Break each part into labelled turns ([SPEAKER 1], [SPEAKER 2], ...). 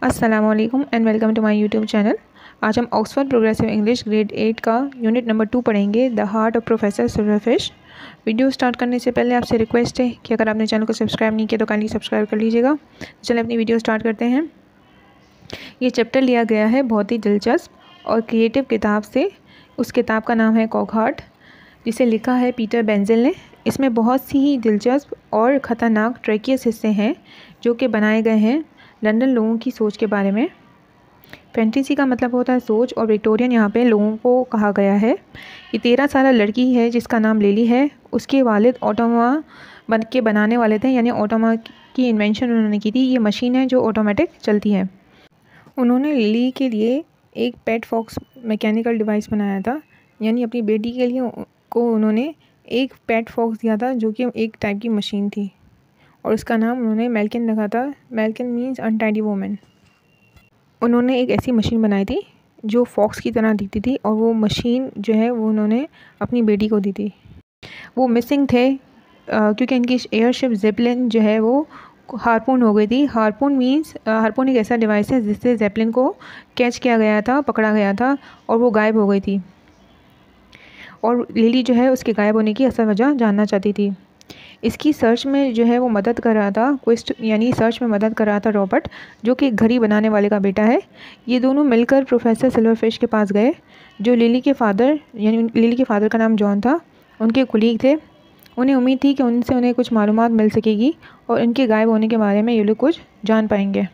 [SPEAKER 1] अस्सलामुअलैकुम and welcome to my YouTube channel. आज हम ऑक्सफोर्ड प्रोग्रेसिव इंग्लिश ग्रेड 8 का यूनिट नंबर 2 पढ़ेंगे, the heart of professor Silverfish. Video start करने से पहले आपसे रिक्वेस्ट है कि अगर आपने चैनल को सब्सक्राइब नहीं किया तो काइंडली सब्सक्राइब कर लीजिएगा। चलिए अपनी वीडियो स्टार्ट करते हैं। ये चैप्टर लिया गया है बहुत ही दिलचस्प और क्रिएटिव किताब से। उस किताब का नाम है कॉकहार्ट, जिसे लिखा है पीटर बेंजिल ने। इसमें बहुत सी ही दिलचस्प और ख़तरनाक ट्रिकियस हिस्से हैं जो कि बनाए गए हैं लंदन लोगों की सोच के बारे में। फैंटेसी का मतलब होता है सोच, और विक्टोरियन यहाँ पे लोगों को कहा गया है। ये 13 साल लड़की है जिसका नाम लिली है। उसके वालिद ऑटोमा बनाने वाले थे, यानी ऑटोमा की इन्वेंशन उन्होंने की थी। ये मशीन है जो ऑटोमेटिक चलती है। उन्होंने लिली के लिए एक पेट फॉक्स मैकेनिकल डिवाइस बनाया था, यानी अपनी बेटी के लिए को उन्होंने एक पेट फॉक्स दिया था जो कि एक टाइप की मशीन थी, और उसका नाम उन्होंने मेल्किन रखा था। Malkin means untidy women. उन्होंने एक ऐसी मशीन बनाई थी जो फॉक्स की तरह दिखती थी, और वो मशीन जो है वो उन्होंने अपनी बेटी को दी थी। वो मिसिंग थे क्योंकि इनकी एयरशिप जेपलिन जो है वो हार्पून हो गई थी। हार्पून एक ऐसा डिवाइस है जिससे जेपलिन को कैच किया गया था, पकड़ा गया था, और वो गायब हो गई थी। और लिली जो है उसके गायब होने की असल वजह जानना चाहती थी। इसकी सर्च में जो है वो मदद कर रहा था, सर्च में मदद कर रहा था रॉबर्ट, जो कि घड़ी बनाने वाले का बेटा है। ये दोनों मिलकर प्रोफेसर सिल्वरफिश के पास गए, जो लिली के फादर का नाम जॉन था, उनके कुलीग थे। उन्हें उम्मीद थी कि उनसे उन्हें कुछ मालूमात मिल सकेगी और इनके गायब होने के बारे में ये लोग कुछ जान पाएंगे।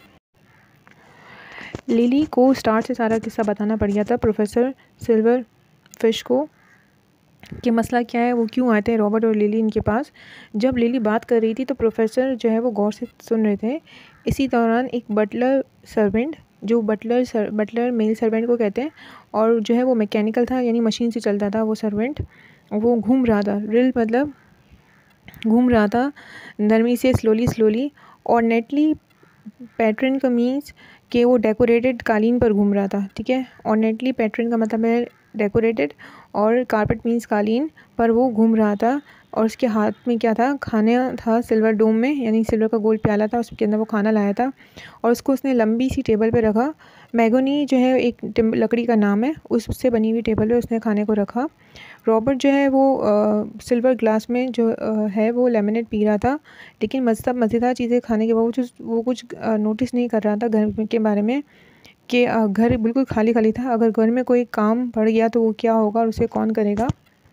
[SPEAKER 1] लिली को स्टार्ट से सारा किस्सा बताना पड़ गया था प्रोफेसर सिल्वरफिश को कि मसला क्या है, वो क्यों आए थे रॉबर्ट और लिली इनके पास। जब लिली बात कर रही थी तो प्रोफेसर जो है वो गौर से सुन रहे थे। इसी दौरान एक बटलर सर्वेंट, जो बटलर मेल सर्वेंट को कहते हैं, और जो है वो मैकेनिकल था, यानी मशीन से चलता था वो सर्वेंट, वो घूम रहा था। रिल मतलब घूम रहा था नरमी से, स्लोली और नेटली। पैटर्न का मीन्स कि वो डेकोरेटेड कालीन पर घूम रहा था, ठीक है। और नेटली पैटर्न का मतलब है डेकोरेटेड, और कारपेट मीन्स कालीन पर वो घूम रहा था। और उसके हाथ में क्या था, खाना था सिल्वर डोम में, यानी सिल्वर का गोल प्याला था, उसके अंदर वो खाना लाया था, और उसको उसने लंबी सी टेबल पे रखा। मैगोनी जो है एक लकड़ी का नाम है, उससे बनी हुई टेबल पे उसने खाने को रखा। रॉबर्ट जो है वो सिल्वर ग्लास में जो है वो लेमनेड पी रहा था, लेकिन मज़ेदार चीज़ें खाने के बावजूद वो कुछ नोटिस नहीं कर रहा था घर के बारे में, कि घर बिल्कुल खाली था। अगर घर में कोई काम पड़ गया तो वो क्या होगा और उसे कौन करेगा।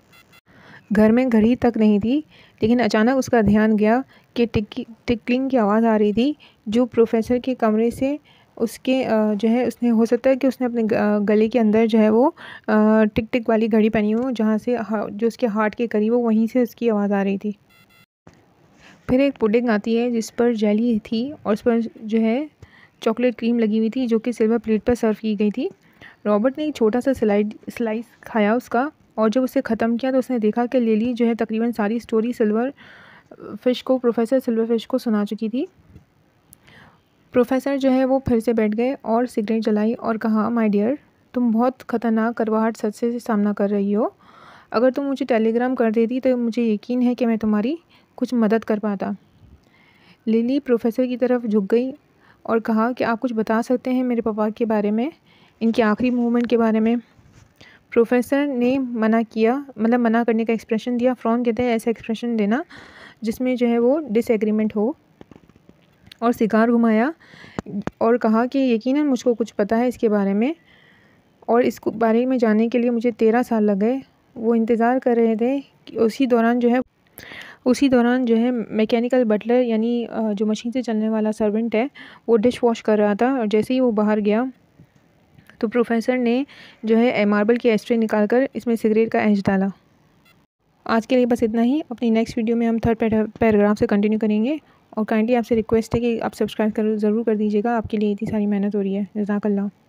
[SPEAKER 1] घर में घड़ी तक नहीं थी, लेकिन अचानक उसका ध्यान गया कि टिकलिंग की आवाज़ आ रही थी, जो प्रोफेसर के कमरे से उसके जो है उसने, हो सकता है कि उसने अपने गले के अंदर जो है वो टिक टिक वाली घड़ी पहनी हो, जहाँ से जो उसके हार्ट के करीब हो, वहीं से उसकी आवाज़ आ रही थी। फिर एक पुडिंग आती है जिस पर जेली थी, और उस पर जो है चॉकलेट क्रीम लगी हुई थी, जो कि सिल्वर प्लेट पर सर्व की गई थी। रॉबर्ट ने एक छोटा सा स्लाइस खाया उसका, और जब उसे ख़त्म किया तो उसने देखा कि लिली जो है तकरीबन सारी स्टोरी प्रोफेसर सिल्वरफिश को सुना चुकी थी। प्रोफेसर जो है वो फिर से बैठ गए और सिगरेट जलाई और कहा, माय डियर, तुम बहुत ख़तरनाक करवाहट सच से सामना कर रही हो। अगर तुम मुझे टेलीग्राम कर देती तो मुझे यकीन है कि मैं तुम्हारी कुछ मदद कर पाता। लिली प्रोफेसर की तरफ झुक गई और कहा कि आप कुछ बता सकते हैं मेरे पापा के बारे में, इनके आखिरी मूवमेंट के बारे में। प्रोफेसर ने मना करने का एक्सप्रेशन दिया। फ्रॉन कहते हैं ऐसा एक्सप्रेशन देना जिसमें जो है वो डिसएग्रीमेंट हो, और सिगार घुमाया और कहा कि यकीनन मुझको कुछ पता है इसके बारे में, और इसको बारे में जानने के लिए मुझे 13 साल लग गए। वो इंतज़ार कर रहे थे कि उसी दौरान जो है मैकेनिकल बटलर, यानी जो मशीन से चलने वाला सर्वेंट है, वो डिश वॉश कर रहा था, और जैसे ही वो बाहर गया तो प्रोफेसर ने जो है मार्बल की एस्ट्रे निकाल कर इसमें सिगरेट का एश डाला। आज के लिए बस इतना ही। अपनी नेक्स्ट वीडियो में हम थर्ड पैराग्राफ से कंटिन्यू करेंगे, और काइंडली आपसे रिक्वेस्ट है कि आप सब्सक्राइब ज़रूर कर दीजिएगा। आपके लिए इतनी सारी मेहनत हो रही है। जज़ाकल्लाह।